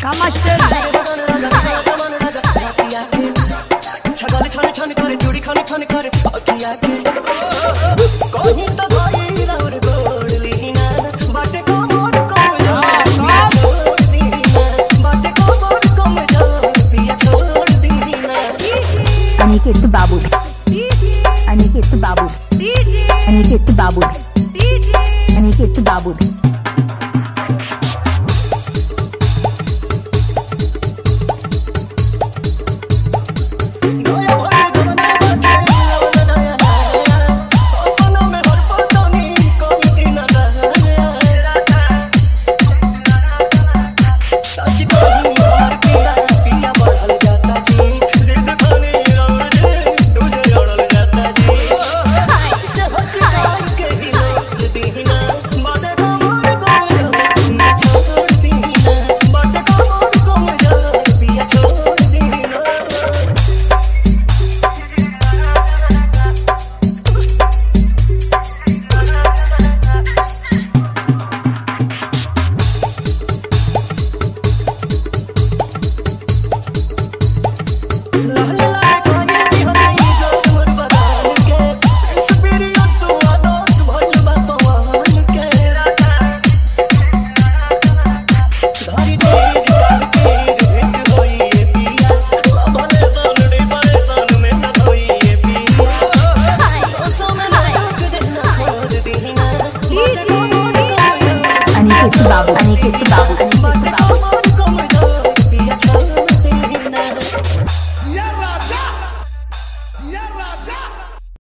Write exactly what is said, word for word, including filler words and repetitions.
कामाचे छगाले छाने छाने करे चूड़ी खाने खाने करे अखिया के कोई तो भाई राउर गोड़ लीना बाटे को मोर को पिया छोड़ दीना बाटे को मोर को पिया छोड़ दीना। अनिकेत बाबू अनिकेत बाबू अनिकेत बाबू अनिकेत बाबू